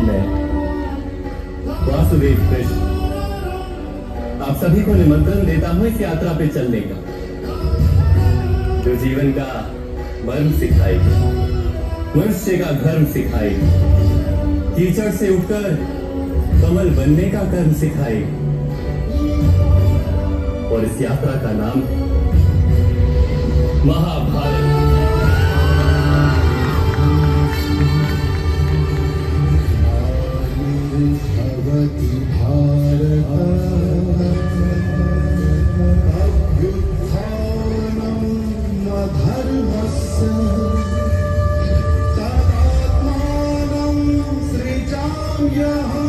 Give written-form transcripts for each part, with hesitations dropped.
मैं वासुदेव कृष्ण आप सभी को निमंत्रण देता हूं इस यात्रा पे चलने का, जो जीवन का मर्म सिखाएगी, मनुष्य का धर्म सिखाएगी, कीचड़ से उठकर कमल बनने का कर्म सिखाएगी। और इस यात्रा का नाम महाभारत। भगवती भारत अभ्युत्थानम् अधर्मस्य तदात्मानं सृजाम्यहम्।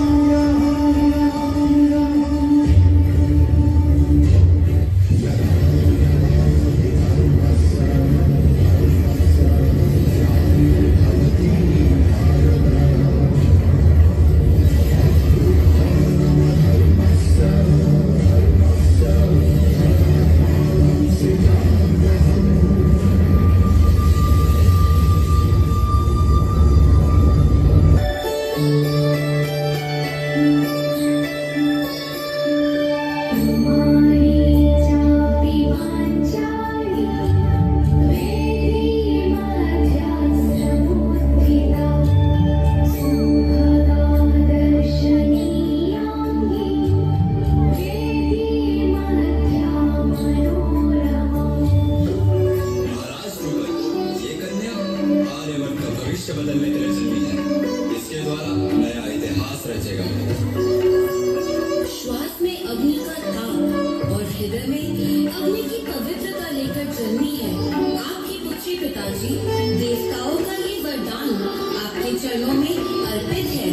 बदलने के लिए जन्मी है, इसके द्वारा नया इतिहास रचेगा। श्वास में अग्नि का ताप और हृदय में अग्नि की पवित्रता लेकर जन्मी है आपकी पुत्री पिताजी। देवताओं का ये वरदान आपके चरणों में अर्पित है।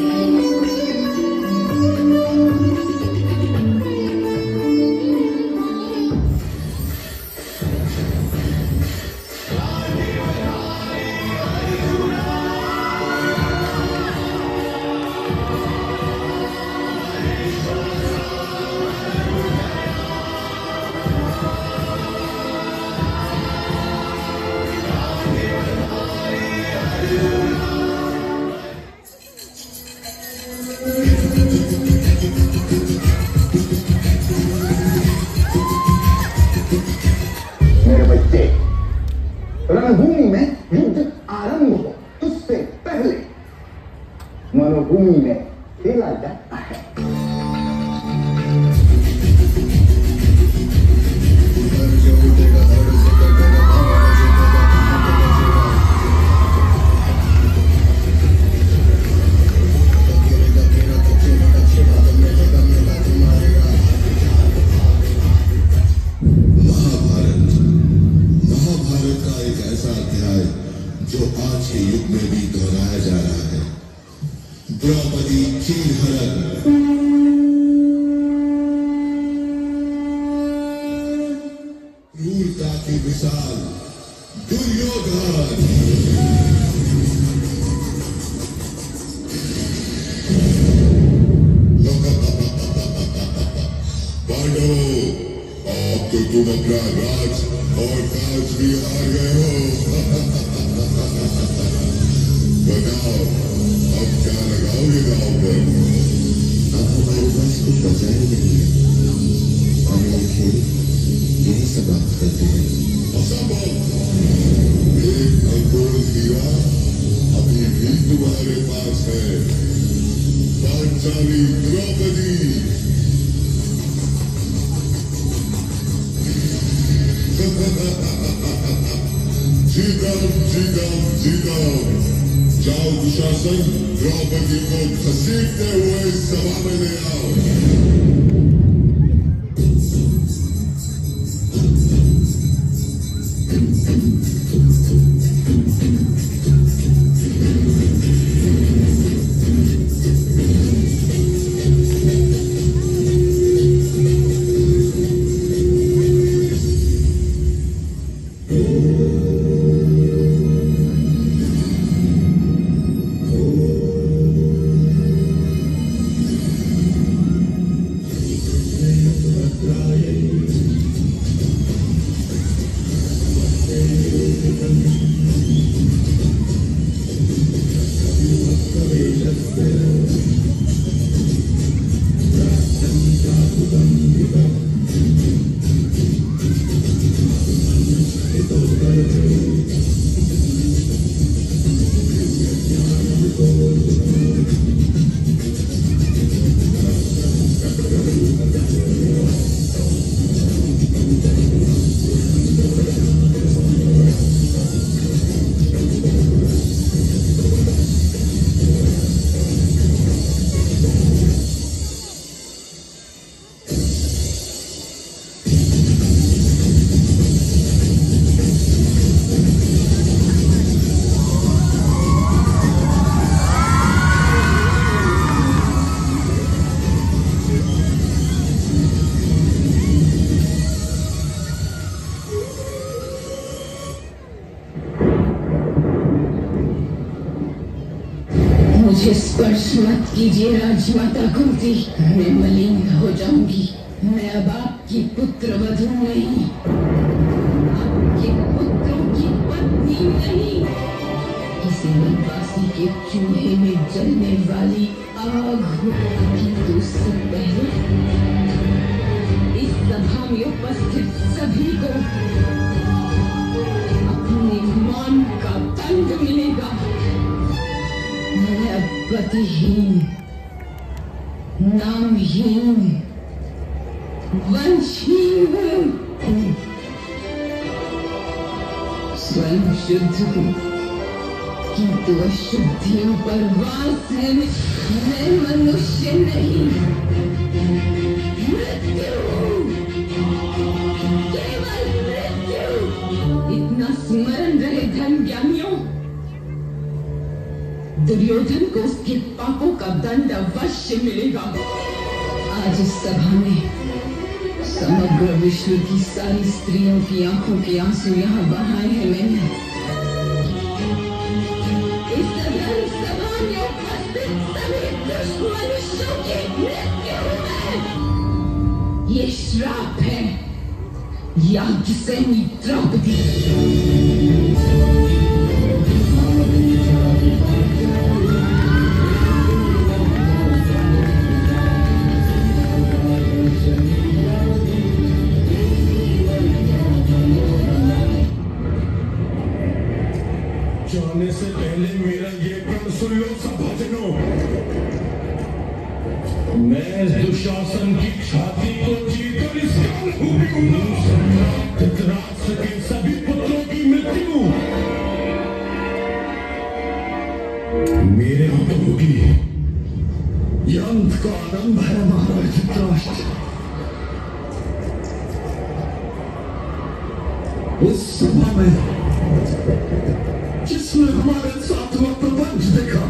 मेरे बच्चे, रणभूमि में युद्ध आरंभ हो उससे पहले मनोभूमि में खेला जाता है। जो आज के युग में भी दोहराया जा रहा है। द्रौपदी चीरहरण, क्रूरता की मिसाल दुर्योधन, पांडवों, अब तो तुम अपना राज और काज भी हार गए हो। बताओ अब क्या लगाओगे गांव पर? अब हमारे पास कुछ बचा ही नहीं है। हम ये खेल यही समाप्त करते हैं। असंभव! एक अनमोल हीरा अभी भी तुम्हारे पास है, पांचाली द्रौपदी। जीतम जीतम जीतम। जाओ दुशासन, द्रौपदी को घसीटते हुए सभा में ले आओ। मुझे स्पर्श मत कीजिए राजमाता कुंती, मैं मलिन हो जाऊंगी। मैं अब आपकी पुत्र वधू नहीं, आपके पुत्रों की पत्नी नहीं, किसी वनवासी के चूल्हे में जलने वाली आग हूँ। किंतु उससे पहले इस सभा में उपस्थित सभी को अपने मान का दंड मिलेगा। मैं अब पतिहीन, नामहीन, वंशहीन हूँ। स्वयं शुद्ध हूँ, किंतु अशुद्धियों पर वास है। मैं मनुष्य नहीं, मृत्यु हूँ, केवल मृत्यु। इतना स्मरण रहे धर्म ज्ञानियों, दुर्योधन को उसके पापों का दंड अवश्य मिलेगा। आज इस सभा में समग्र विश्व की सारी स्त्रियों की आंखों के आंसू यहाँ बहाए हैं मैंने। इस सदन सभा में उपस्थित सभी दुष्ट मनुष्यों की मृत्यु है। ये श्राप है याज्ञसेनी द्रौपदी। जाने से पहले मेरा ये प्रण सुन लो सभाजनों। मैं इस दुशासन की छाती को चीरकर इसका लहू पीऊंगा। धृतराष्ट्र के सभी पुत्रों की मृत्यु मेरे हाथों होगी। यह अंत का आरंभ है महाराज धृतराष्ट्र। उस सभा में जिसने हमारे साथ वह प्रपंच देखा,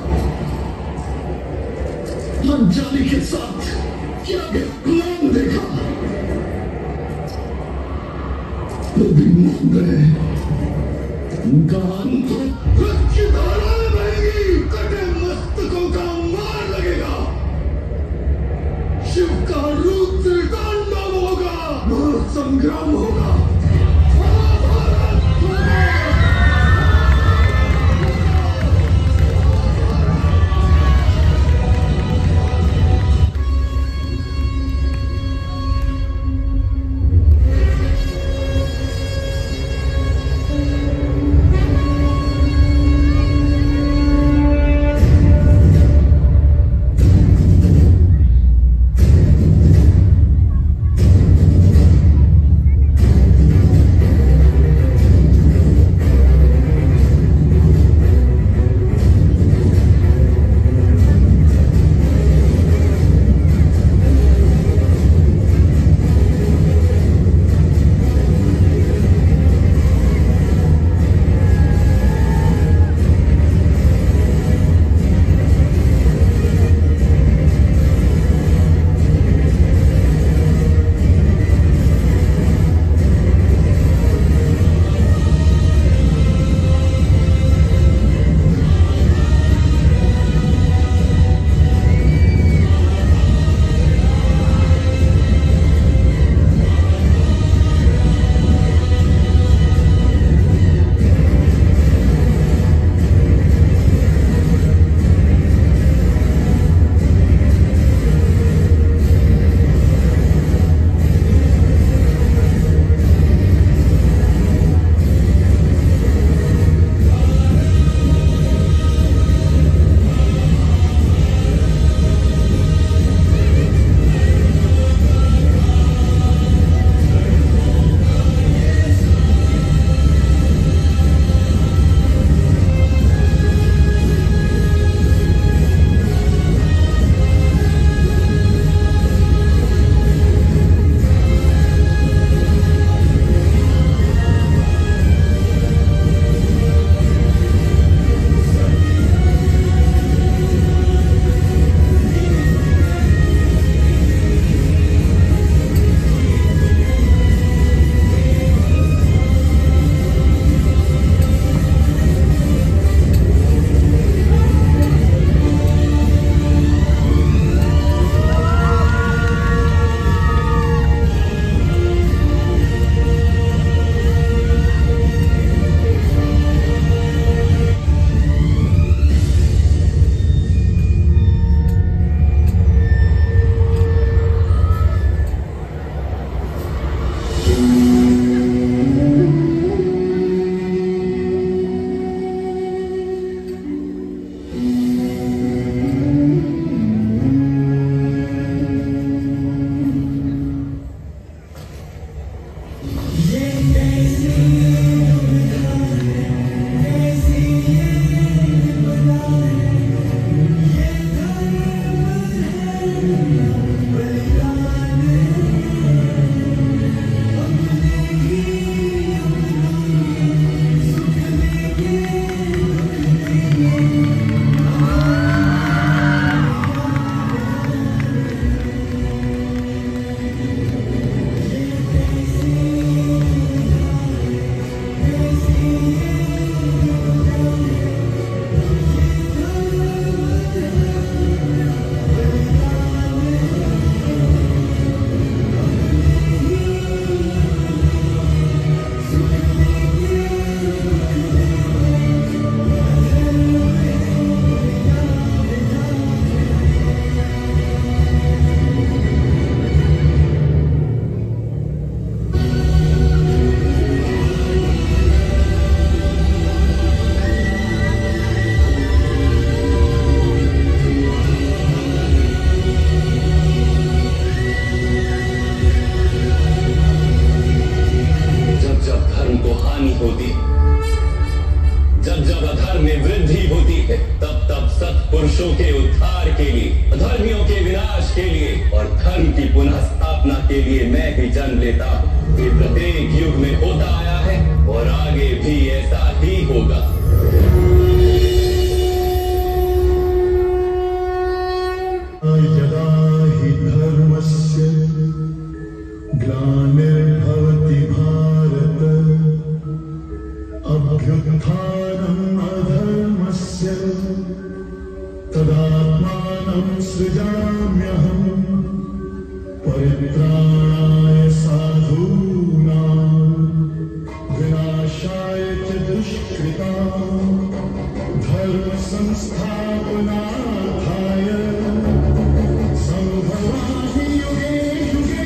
अंजलि के साथ किया गया प्लान देखा, वो भी मान गए। उनका अंत रक्त की धाराएं बहेगी, कटे मस्तकों का मार लगेगा, शिव का रुद्र तांडव होगा, महासंग्राम होगा। उद्धार के लिए, अधर्मियों के विनाश के लिए और धर्म की पुनः स्थापना के लिए मैं ही जन्म लेता हूँ। ये प्रत्येक युग में होता आया है और आगे भी ऐसा ही होगा। यदा हि धर्मस्य ग्लानिर्भवति भारत अभ्युत्थानम् अधर्मस्य तदात्मानं सृजाम्यहम् परित्राणाय साधूनां विनाशाय च दुष्कृतां धर्म संस्थापनार्थाय संभवामि युगे युगे।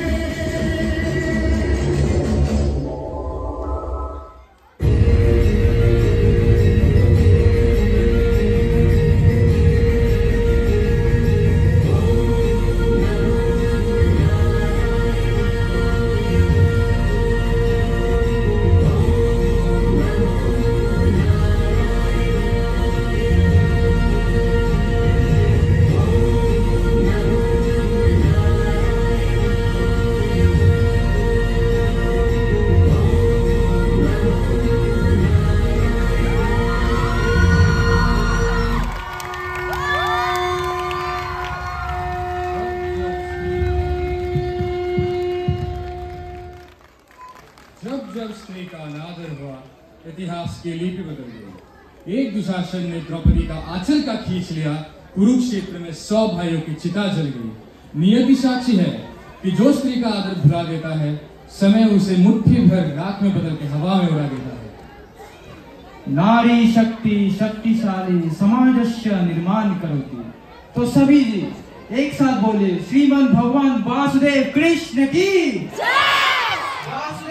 जब स्त्री का अनादर हुआ, इतिहास की लिपि बदल गई। एक दुशासन ने द्रौपदी का आंचल का खींच लिया, कुरुक्षेत्र में 100 भाइयों की चिता जल गई। नियति साक्षी है कि जो स्त्री का आदर भुला देता है, समय उसे मुट्ठी भर राख में बदल के हवा में उड़ा देता है। नारी शक्ति शक्तिशाली समाजस्य निर्माण करोति। तो सभी जी एक साथ बोले, श्रीमन भगवान वासुदेव कृष्ण की जय।